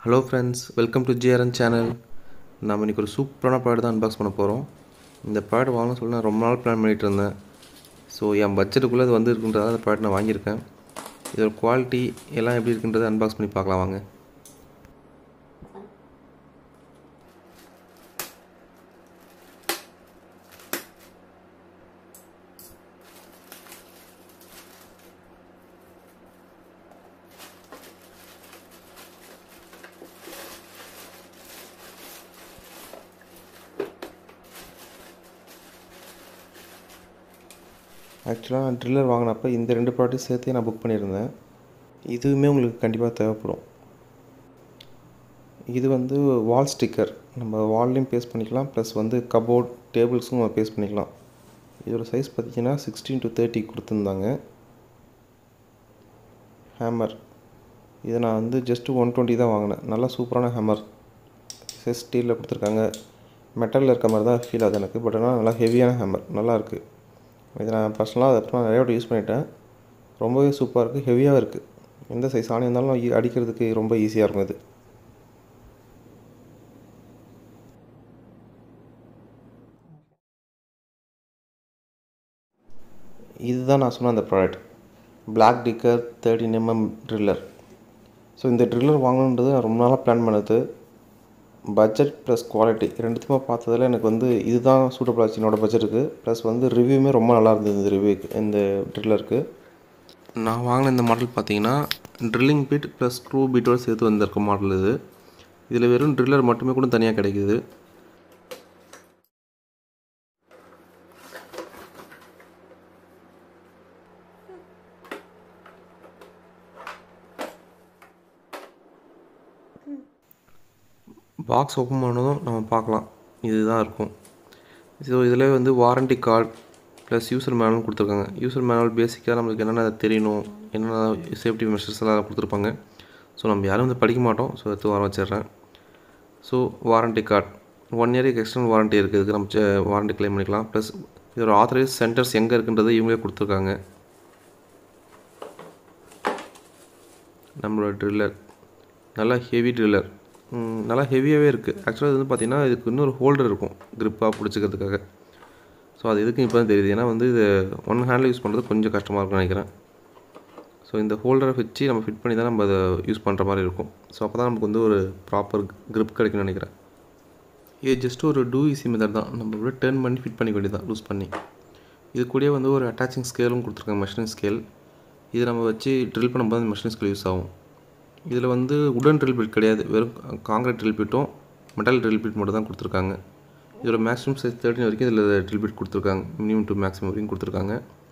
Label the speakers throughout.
Speaker 1: Hello friends, welcome to GRN channel. நாம் இன்னைக்கு ஒரு சூப்பரான ப்ராடக்ட் தான் அன்பாக்ஸ் பண்ண போகிறோம். இந்த ப்ராடக்ட் வாங்கணும்னு சொல்லி நான் ரொம்ப நாள் பிளான் பண்ணிகிட்டு இருந்தேன். ஸோ என் பட்ஜெட்டுக்குள்ளே இது வந்து இருக்குன்றதால அந்த ப்ராடக்ட் நான் வாங்கியிருக்கேன். இதோட குவாலிட்டி எல்லாம் எப்படி இருக்குன்றதை அன்பாக்ஸ் பண்ணி பார்க்கலாம் வாங்க. ஆக்சுவலாக நான் ட்ரில்லர் வாங்கினப்போ இந்த ரெண்டு ப்ராடக்ட்டும் சேர்த்து நான் புக் பண்ணியிருந்தேன். இதுவுமே உங்களுக்கு கண்டிப்பாக தேவைப்படும். இது வந்து வால் ஸ்டிக்கர், நம்ம வால்லையும் பேஸ்ட் பண்ணிக்கலாம், ப்ளஸ் வந்து கபோர்ட் டேபிள்ஸும் நம்ம பேஸ்ட் பண்ணிக்கலாம். இதோட சைஸ் பார்த்திங்கன்னா 16-30 கொடுத்துருந்தாங்க. ஹேமர் இதை நான் வந்து ஜஸ்ட்டு 120 தான் வாங்கினேன். நல்லா சூப்பரான ஹேமர். ஸ்டீலில் கொடுத்துருக்காங்க. மெட்டலில் இருக்க மாதிரி தான் ஃபீல் ஆகுது எனக்கு. பட் ஆனால் நல்லா ஹெவியான ஹேமர், நல்லாயிருக்கு. இதை நான் பர்சனலாக அதுக்கப்புறம் நிறைய வாட்டி யூஸ் பண்ணிட்டேன். ரொம்பவே சூப்பராக இருக்குது, ஹெவியாக இருக்குது. எந்த சைஸ் ஆணி இருந்தாலும் அடிக்கிறதுக்கு ரொம்ப ஈஸியாக இருக்கும் இது. இதுதான் நான் சொன்ன அந்த product, BLACK+DECKER 13mm driller. So இந்த ட்ரில்லர் வாங்கணுன்றது நான் ரொம்ப நாளாக பிளான் பண்ணது. பட்ஜெட் ப்ளஸ் குவாலிட்டி ரெண்டுத்துமே பார்த்ததில் எனக்கு வந்து இதுதான் சூட்டபிள் ஆச்சு என்னோடய பட்ஜெட்டுக்கு. ப்ளஸ் வந்து ரிவ்யூமே ரொம்ப நல்லா இருந்தது இந்த ரிவ்யூக்கு, இந்த ட்ரில்லருக்கு. நான் வாங்கின இந்த மாடல் பார்த்தீங்கன்னா ட்ரில்லிங் பிட் ப்ளஸ் ஸ்க்ரூ பீட்டோடு சேர்த்து வந்திருக்க மாடல் இது. இதில் வெறும் ட்ரில்லர் மட்டுமே கூட தனியாக கிடைக்குது. பாக்ஸ் ஓப்பன் பண்ணதும் நம்ம பார்க்கலாம், இதுதான் இருக்கும். ஸோ இதில் வந்து warranty card plus user manual கொடுத்துருக்காங்க. யூசர் மேனுவல் பேசிக்காக நம்மளுக்கு என்னென்ன தெரியணும், என்னென்ன சேஃப்டி மெஷர்ஸ் எல்லாம் கொடுத்துருப்பாங்க. ஸோ நம்ம யாரும் வந்து படிக்க மாட்டோம். ஸோ எடுத்து வர வச்சிடுறேன். ஸோ வாரண்டி கார்டு 1 இயருக்கு எக்ஸ்டர்னல் வாரண்டி இருக்குது. இதுக்கு நம்ம வாரண்டி கிளைம் பண்ணிக்கலாம். ப்ளஸ் இதோட ஆத்தரைஸ் சென்டர்ஸ் எங்கே இருக்குன்றது இவங்களே கொடுத்துருக்காங்க. நம்மளோட ட்ரில்லர் நல்லா ஹெவி ட்ரில்லர், நல்லா ஹெவியாகவே இருக்குது. ஆக்சுவலாக இது வந்து பார்த்திங்கன்னா இதுக்கு இன்னொரு ஹோல்டர் இருக்கும் க்ரிப்பாக பிடிச்சிக்கிறதுக்காக. ஸோ அது எதுக்கு இப்போ தான் தெரியுது. ஏன்னா வந்து இது ஒன் ஹேண்டில் யூஸ் பண்ணுறது கொஞ்சம் கஷ்டமாக இருக்கும்னு நினைக்கிறேன். ஸோ இந்த ஹோல்டரை வச்சு நம்ம ஃபிட் பண்ணி தான் நம்ம அதை யூஸ் பண்ணுற மாதிரி இருக்கும். ஸோ அப்போ தான் நமக்கு வந்து ஒரு ப்ராப்பர் க்ரிப் கிடைக்கும்னு நினைக்கிறேன். இது ஜஸ்ட் ஒரு டூ ஈஸி மெத்தட் தான். நம்ம அப்படியே டர்ன் பண்ணி ஃபிட் பண்ணிக்க வேண்டியது தான், லூஸ் பண்ணி. இது கூடயே வந்து ஒரு அட்டாச்சிங் ஸ்கேலும் கொடுத்துருக்காங்க, மெஷரிங் ஸ்கேல். இது நம்ம வச்சு ட்ரில் பண்ணும்போது அந்த மெஷரிங் ஸ்கேல் யூஸ் ஆகும். இதில் வந்து உடன் ட்ரில் பிட் கிடையாது, வெறும் காங்கிரீட் ட்ரில் பிட்டும் மெட்டல் ட்ரில் பிட் மட்டும் தான் கொடுத்துருக்காங்க. இதோட மேக்ஸிமம் சைஸ் 13 வரைக்கும் இதில் ட்ரில் பிட் கொடுத்துருக்காங்க. மினிமம் டு மேக்ஸிமம் வரைக்கும் கொடுத்துருக்காங்க.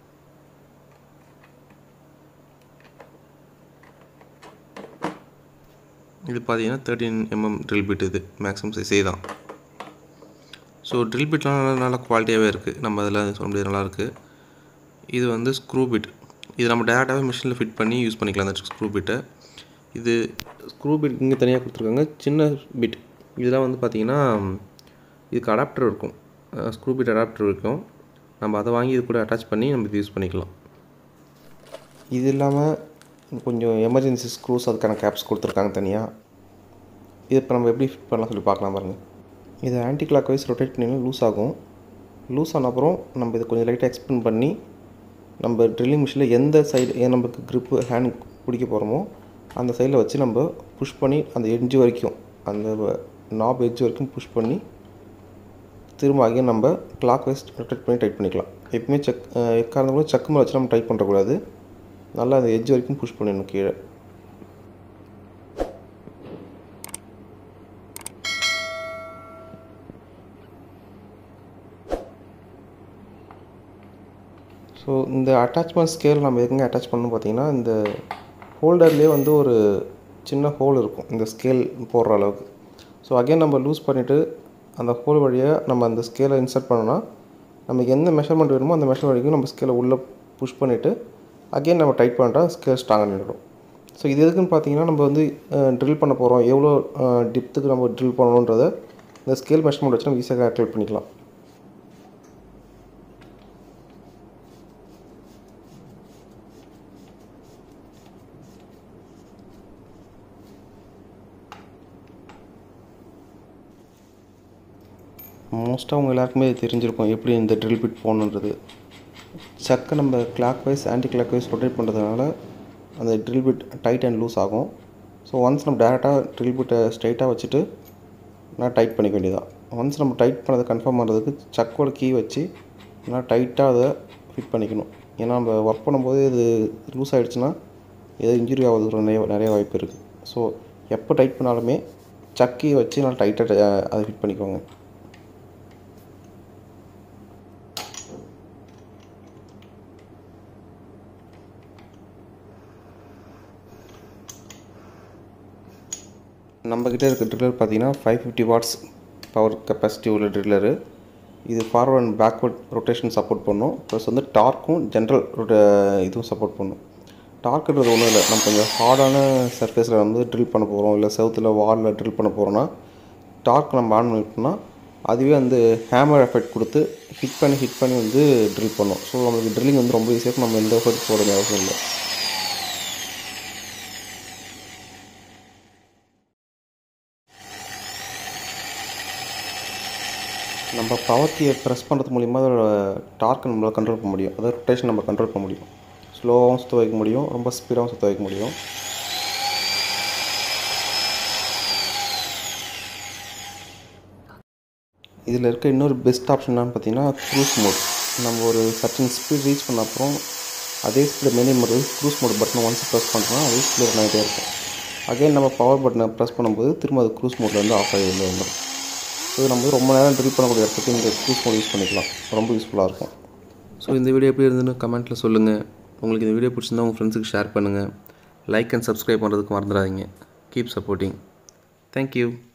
Speaker 1: இது பார்த்தீங்கன்னா 13mm ட்ரில் பிட். இது மேக்ஸிமம் சைஸே தான். ஸோ ட்ரில் பிட்லாம் நல்லா குவாலிட்டியாகவே இருக்குது. நம்ம அதில் சொல்ல முடியாது, நல்லாயிருக்கு. இது வந்து ஸ்க்ரூ பிட். இது நம்ம டேரெக்டாகவே மிஷினில் ஃபிட் பண்ணி யூஸ் பண்ணிக்கலாம் அந்த ஸ்க்ரூ பிட்டை. இது ஸ்க்ரூ பிட் இங்கே தனியாக கொடுத்துருக்காங்க, சின்ன பிட். இதெல்லாம் வந்து பார்த்திங்கன்னா இதுக்கு அடாப்டர் இருக்கும், ஸ்க்ரூ பிட் அடாப்டர் இருக்கும். நம்ம அதை வாங்கி இது கூட அட்டாச் பண்ணி நம்ம இது யூஸ் பண்ணிக்கலாம். இது இல்லாமல் கொஞ்சம் எமர்ஜென்சி ஸ்க்ரூஸ், அதுக்கான கேப்ஸ் கொடுத்துருக்காங்க தனியாக. இது இப்போ நம்ம எப்படி ஃபிட் பண்ணலாம் சொல்லி பார்க்கலாம் பாருங்கள். இதை ஆன்டி கிளாக் வைஸ் ரொட்டேட் பண்ணிங்கன்னா லூஸ் ஆகும். லூஸ் ஆன அப்புறம் நம்ம இதை கொஞ்சம் லைட்டாக எக்ஸ்பெண்ட் பண்ணி நம்ம ட்ரில்லிங் மிஷினில் எந்த சைடு நமக்கு க்ரிப்பு ஹேண்ட் பிடிக்க போகிறோமோ அந்த சைடில் வச்சு நம்ம புஷ் பண்ணி அந்த எட்ஜ் வரைக்கும், அந்த நாப் எட்ஜ் வரைக்கும் புஷ் பண்ணி திரும்ப ஆகிய நம்ம கிளாக் வைஸ் ரொட்டேட் பண்ணி டைட் பண்ணிக்கலாம். எப்பவுமே எக்காரணம் கூட சக்கு மேலே வச்சு நம்ம டைட் பண்ணுறக்கூடாது. நல்லா அந்த எட்ஜ் வரைக்கும் புஷ் பண்ணிடணும் கீழே. ஸோ இந்த அட்டாச்மெண்ட் ஸ்கேல் நம்ம எதுங்க அட்டாச் பண்ணணும் பார்த்தீங்கன்னா, இந்த ஹோல்டர்லேயே வந்து ஒரு சின்ன ஹோல் இருக்கும் இந்த ஸ்கேல் போடுற அளவுக்கு. ஸோ அகைன் நம்ம லூஸ் பண்ணிவிட்டு அந்த ஹோல் வழியாக நம்ம அந்த ஸ்கேலை இன்சர்ட் பண்ணோன்னா நமக்கு எந்த மெஷர்மெண்ட் வேணுமோ அந்த மெஷர் வரைக்கும் நம்ம ஸ்கேலை உள்ளே புஷ் பண்ணிவிட்டு அகைன் நம்ம டைட் பண்ணுறா ஸ்கேல் ஸ்ட்ராங்காக நின்றுடும். ஸோ இது எதுக்குன்னு பார்த்தீங்கன்னா, நம்ம வந்து ட்ரில் பண்ண போகிறோம், எவ்வளோ டிப்த்துக்கு நம்ம ட்ரில் பண்ணணுன்றதை இந்த ஸ்கேல் மெஷர்மெண்ட் வச்சு நம்ம ஈஸியாக கால்குலேட் பண்ணிக்கலாம். மோஸ்ட்டாக அவங்க எல்லாருக்குமே தெரிஞ்சிருக்கும் எப்படி இந்த ட்ரில் பிட் போகணுன்றது. சக்கை நம்ம clockwise anti clockwise rotate பண்ணுறதுனால அந்த drill bit tight and loose ஆகும். ஸோ ஒன்ஸ் நம்ம டேரெக்டாக ட்ரில் பிட்டை ஸ்ட்ரைட்டாக வச்சுட்டு நான் டைட் பண்ணிக்க வேண்டியதான். ஒன்ஸ் நம்ம டைட் பண்ணதை கன்ஃபார்ம் பண்ணுறதுக்கு சக்கோட கீ வச்சு நான் டைட்டாக அதை ஃபிட் பண்ணிக்கணும். ஏன்னா நம்ம ஒர்க் பண்ணும்போது இது லூஸ் ஆகிடுச்சுன்னா ஏதோ இன்ஜுரி ஆகிறதுக்கு நிறைய வாய்ப்பு இருக்குது. ஸோ எப்போ டைட் பண்ணாலுமே சக்கியை வச்சு நான் டைட்டாக அதை ஃபிட் பண்ணிக்கோங்க. நம்மக்கிட்ட இருக்க ட்ரில்லர் பார்த்திங்கன்னா 550 வாட்ஸ் பவர் கெப்பாசிட்டி உள்ள ட்ரில்லரு. இது forward and backward rotation support பண்ணும். ப்ளஸ் வந்து டார்க்கும் ஜென்ரல் இதுவும் சப்போர்ட் பண்ணும். டார்க்குன்றது ஒன்றும் இல்லை, நம்ம கொஞ்சம் ஹார்டான சர்ஃபேஸில் வந்து ட்ரில் பண்ண போகிறோம், இல்லை செவுத்தில் வாலில் ட்ரில் பண்ண போகிறோன்னா டார்க் நம்ம ஆன் பண்ணிட்டோம்னா அதுவே வந்து ஹேமர் எஃபெக்ட் கொடுத்து ஹிட் பண்ணி வந்து ட்ரில் பண்ணும். ஸோ நம்மளுக்கு ட்ரில்லிங் வந்து ரொம்ப ஈஸியாக இருக்கும். நம்ம எந்த எஃபெக்ட் போட வேண்டிய அவசியம் இல்லை. நம்ம பவர் கீயை ப்ரெஸ் பண்ணுறது மூலிமா அதோட டார்க்கை நம்மளால் கண்ட்ரோல் பண்ண முடியும். அதாவது ரொட்டேஷன் நம்ம கண்ட்ரோல் பண்ண முடியும். ஸ்லோவாகவும் சுற்ற வைக்க முடியும், ரொம்ப ஸ்பீடாகவும் சுற்ற வைக்க முடியும். இதில் இருக்க இன்னொரு பெஸ்ட் ஆப்ஷன் என்னன்னு பார்த்தீங்கன்னா க்ரூஸ் மோட். நம்ம ஒரு சர்டன் ஸ்பீட் ரீச் பண்ண அப்புறம் அதே ஸ்பீடை மெயின்டைன் பண்ணுறது க்ரூஸ் மோட் பட்டனை ஒன்ஸ் ப்ரெஸ் பண்ணுறோம்னா அதே ஸ்பீடில் ரன் ஆகிட்டே இருக்கும். அகைன் நம்ம பவர் பட்டனை ப்ரெஸ் பண்ணும்போது திரும்ப அது க்ரூஸ் மோட்டில் வந்து ஆஃப் ஆகி வந்துடும். ஸோ நம்ம ரொம்ப நேரம் ட்ரில் பண்ணக்கூடிய இடத்துக்கு இந்த க்ரூஸ் மோட் யூஸ் பண்ணிக்கலாம். ரொம்ப யூஸ்ஃபுல்லாக இருக்கும். ஸோ இந்த வீடியோ எப்படி இருந்ததுன்னு கமெண்ட்டில் சொல்லுங்கள். உங்களுக்கு இந்த வீடியோ பிடிச்சிருந்தா உங்கள் ஃப்ரெண்ட்ஸுக்கு ஷேர் பண்ணுங்கள். லைக் அண்ட் சப்ஸ்கிரைப் பண்ணுறதுக்கு மறந்துடாதீங்க. Keep supporting. தேங்க்யூ.